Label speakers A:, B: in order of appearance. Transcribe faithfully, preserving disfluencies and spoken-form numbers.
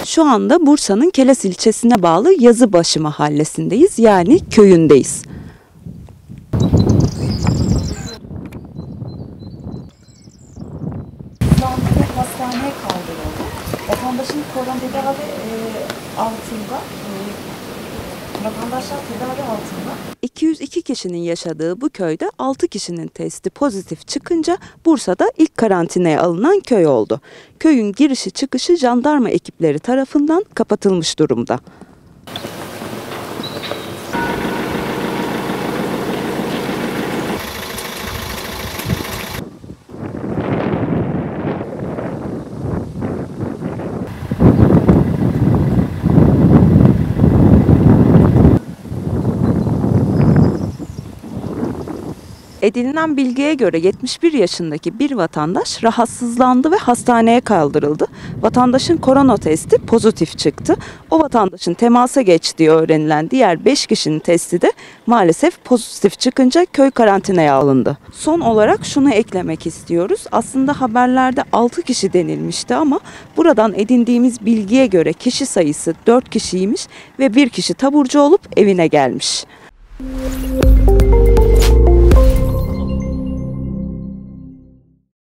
A: Şu anda Bursa'nın Keles ilçesine bağlı Yazıbaşı mahallesindeyiz, yani köyündeyiz.
B: Islandı ve hastaneye kaldırıldı. Vatandaşın korona tedavi e, altında, e, vatandaşlar tedavi altında.
A: iki yüz iki kişinin yaşadığı bu köyde altı kişinin testi pozitif çıkınca Bursa'da ilk karantinaya alınan köy oldu. Köyün girişi çıkışı jandarma ekipleri tarafından kapatılmış durumda. Edinilen bilgiye göre yetmiş bir yaşındaki bir vatandaş rahatsızlandı ve hastaneye kaldırıldı. Vatandaşın korona testi pozitif çıktı. O vatandaşın temasa geçtiği öğrenilen diğer beş kişinin testi de maalesef pozitif çıkınca köy karantinaya alındı. Son olarak şunu eklemek istiyoruz. Aslında haberlerde altı kişi denilmişti ama buradan edindiğimiz bilgiye göre kişi sayısı dört kişiymiş ve bir kişi taburcu olup evine gelmiş.